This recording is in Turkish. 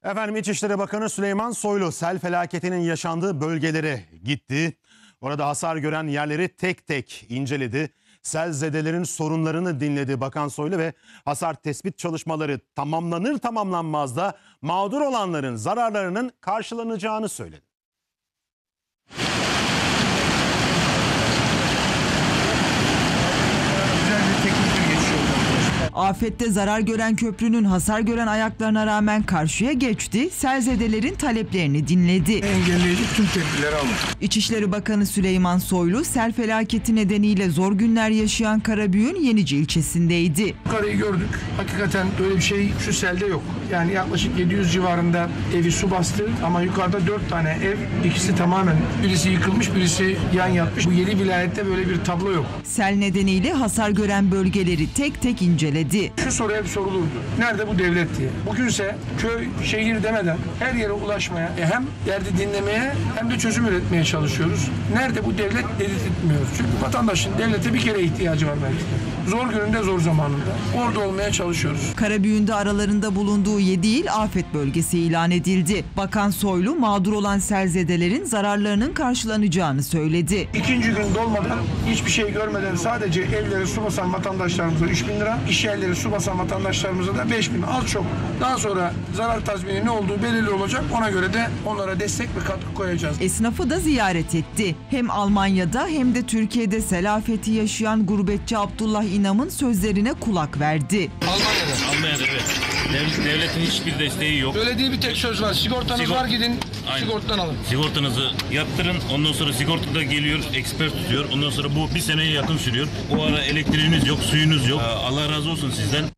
Efendim İçişleri Bakanı Süleyman Soylu sel felaketinin yaşandığı bölgelere gitti. Orada hasar gören yerleri tek tek inceledi. Selzedelerin sorunlarını dinledi Bakan Soylu ve hasar tespit çalışmaları tamamlanır tamamlanmaz da mağdur olanların zararlarının karşılanacağını söyledi. Afette zarar gören köprünün hasar gören ayaklarına rağmen karşıya geçti, selzedelerin taleplerini dinledi. Engelleyici tüm tedbirleri alın. İçişleri Bakanı Süleyman Soylu, sel felaketi nedeniyle zor günler yaşayan Karabüyük'ün Yenici ilçesindeydi. Yukarıyı gördük. Hakikaten böyle bir şey şu selde yok. Yani yaklaşık 700 civarında evi su bastı ama yukarıda 4 tane ev, ikisi tamamen, birisi yıkılmış, birisi yan yatmış. Bu 7 vilayette böyle bir tablo yok. Sel nedeniyle hasar gören bölgeleri tek tek inceledi. Şu soru hep sorulurdu. Nerede bu devlet diye. Bugünse köy, şehir demeden her yere ulaşmaya, hem derdi dinlemeye hem de çözüm üretmeye çalışıyoruz. Nerede bu devlet dedirtmiyoruz. Çünkü vatandaşın devlete bir kere ihtiyacı var belki de. Zor gününde, zor zamanında. Orada olmaya çalışıyoruz. Karabüyük'ün de aralarında bulunduğu 7 il afet bölgesi ilan edildi. Bakan Soylu, mağdur olan selzedelerin zararlarının karşılanacağını söyledi. İkinci gün dolmadan, hiçbir şey görmeden sadece evleri su basan vatandaşlarımıza 3.000 lira, iş yerleri su basan vatandaşlarımıza da 5.000, az çok. Daha sonra zarar tazmini ne olduğu belirli olacak. Ona göre de onlara destek ve katkı koyacağız. Esnafı da ziyaret etti. Hem Almanya'da hem de Türkiye'de sel afeti yaşayan gurbetçi Abdullah İnam'ın sözlerine kulak verdi. Almanya'da evet. Devletin hiçbir desteği yok. Söylediği bir tek söz var. Sigortanız var, gidin sigortadan alın. Sigortanızı yaptırın. Ondan sonra sigortada geliyor, ekspert tutuyor. Ondan sonra bu bir seneye yakın sürüyor. O ara elektriğiniz yok, suyunuz yok. Allah razı olsun sizden.